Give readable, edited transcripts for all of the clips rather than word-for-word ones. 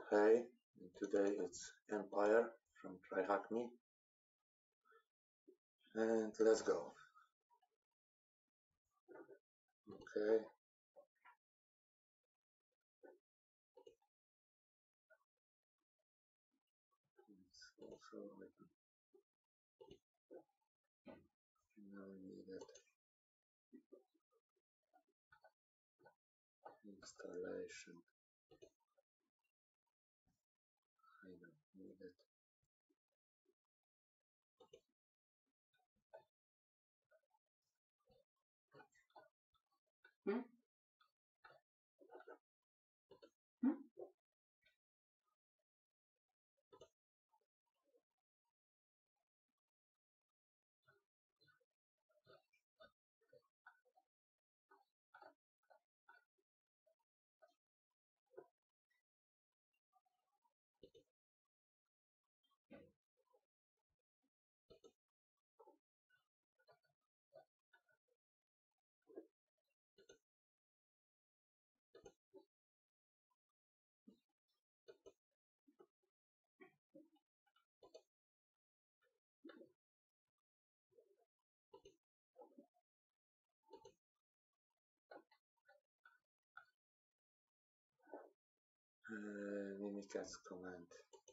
Hey, today it's Empire from TryHackMe, and let's go. Okay, it's also now needed installation. I don't need it. Hmm? Hmm? Mimikatz command.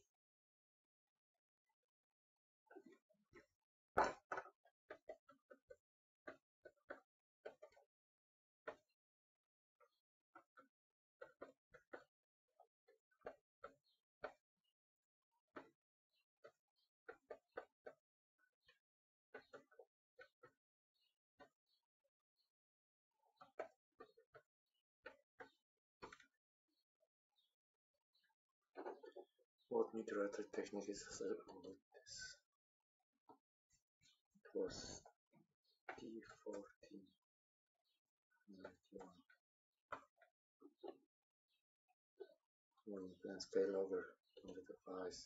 What moderator technique is with this? It was T1491. When you can scale over on the device.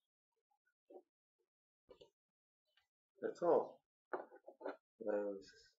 That's all. There is